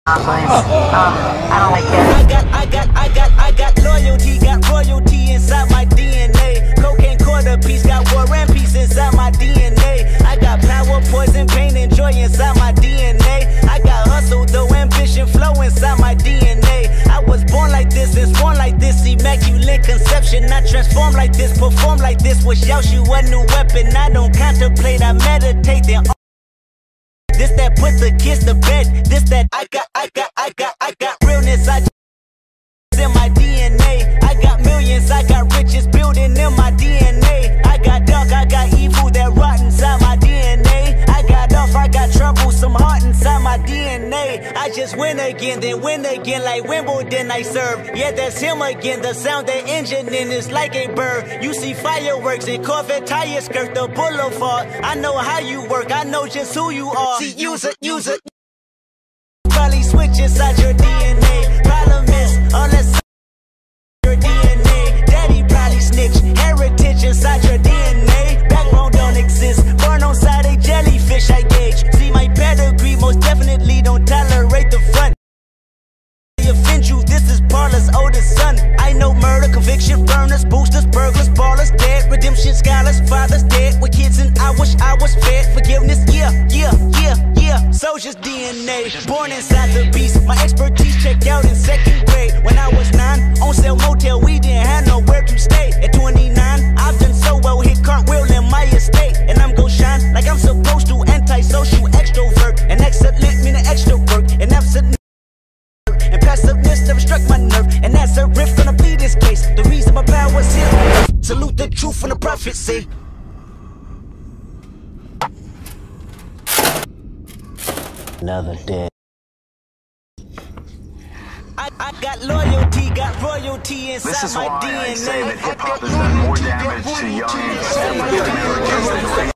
I don't like that. I got loyalty, got royalty inside my DNA. Cocaine quarter piece, got war and peace inside my DNA. I got power, poison, pain, and joy inside my DNA. I got hustle, though ambition, flow inside my DNA. I was born like this and born like this, immaculate conception. I transform like this, perform like this. Wish out you a new weapon. I don't contemplate, I meditate. Then this that put the kids to bed. This that I got realness. I in my DNA. I got millions, I got riches building in my DNA. I got dark, I got evil that rot inside my DNA. I got off, I got trouble, some heart inside my DNA. I just win again, then win again like Wimbledon I serve. Yeah, that's him again. The sound that engine in is like a bird. You see fireworks and Corvette tires skirt the boulevard. I know how you work, I know just who you are. See, use it. Probably switch inside your DNA. Problem is, all that's your DNA. Daddy probably snitch. Heritage inside your DNA. Backbone don't exist. Born on side a jellyfish I gauge. See my pedigree, most definitely don't tolerate the front. Offend you, this is Parlor's oldest son. I know murder, conviction, burners, boosters, burglars, ballers, dead, redemption, scholars, fathers dead with kids, and I wish I was fed. Forgiveness, yeah. Soldier's DNA, born inside the beast. My expertise checked out in 2nd grade. When I was 9, on sale motel, we didn't have nowhere to stay. At 29, I've done so well, hit cartwheel in my estate. And I'm gon' shine like I'm supposed to, antisocial extrovert. And excellent meaning extra work, and absolute and passiveness never struck my nerve. And that's a riff, gonna plead this case. The reason my power's here, salute the truth from the prophecy. Another day. I got loyalty, got royalty inside this is my why DNA. I say that hip-hop has done more damage to young African Americans than race.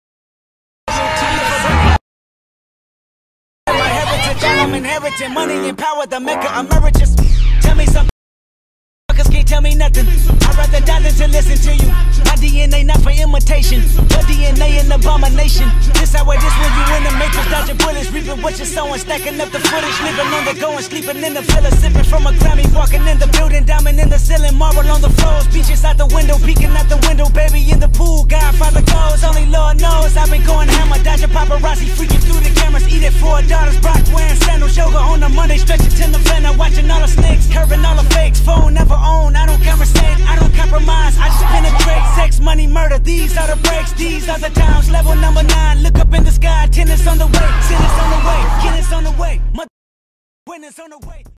My heritage, I'm inheriting money and power, the maker emeritus. Tell me something, fuckers can't tell me nothing. I'd rather die than to listen to you. My DNA not for imitation, your DNA an abomination. This how it is when you in the matrix, dodging bullets, reaping what you're sowing, stacking up the footage, living on the go and sleeping in the villa, sipping from a Grammy, walking in the building, diamond in the ceiling, marble on the floors, beaches out the window, peeking out the window, baby in the pool, Godfather goes, only Lord knows. I've been going hammer, dodging paparazzi, freaking through the cameras, eating 4 daughters, Brock wearing sandals, yoga on a Monday, stretching to November, watching all the snakes, curving all the fakes, phone never own, I don't conversate, I don't compromise, I just penetrate, sex, money, murder, these are the breaks, these are the times, level number 9, look up in the sky, tennis on the way, sin is on the way, kid is on the way, mother, witness on the way.